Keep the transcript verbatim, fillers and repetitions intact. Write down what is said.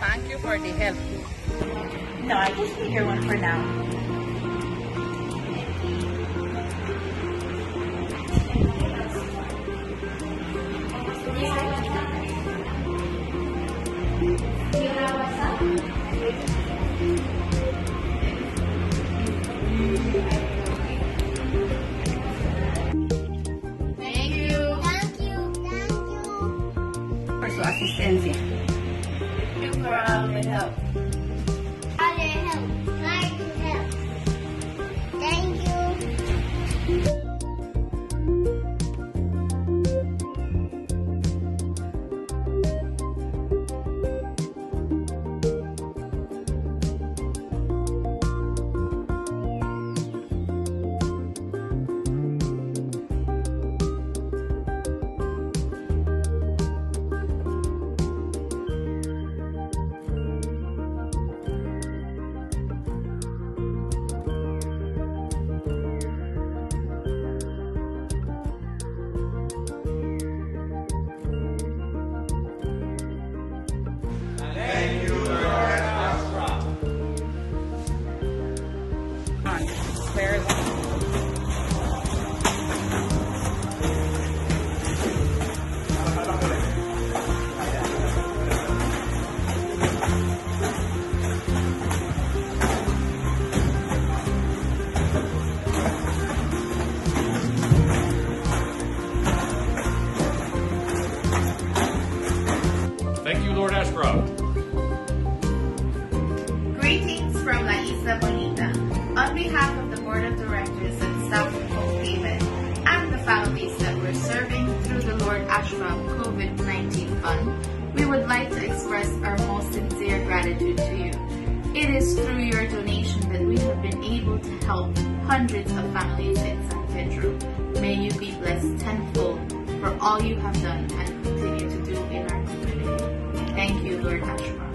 thank you for the help. No, I just need your one for now. Thank you. Thank you. Thank you. Por su asistencia. Thank you for all the help. All the help. Try to help. Thank you. Thank you, Lord Ashcroft. On, clear it. Thank you, Lord Ashcroft. Greetings from La Isla Bonita. On behalf of the Board of Directors and staff of Hope Haven and the families that we're serving through the Lord Ashcroft COVID nineteen Fund, we would like to express our most sincere gratitude to you. It is through your donation that we have been able to help hundreds of families in San Pedro. May you be blessed tenfold for all you have done and continue to do in our community. Thank you, Lord Ashcroft.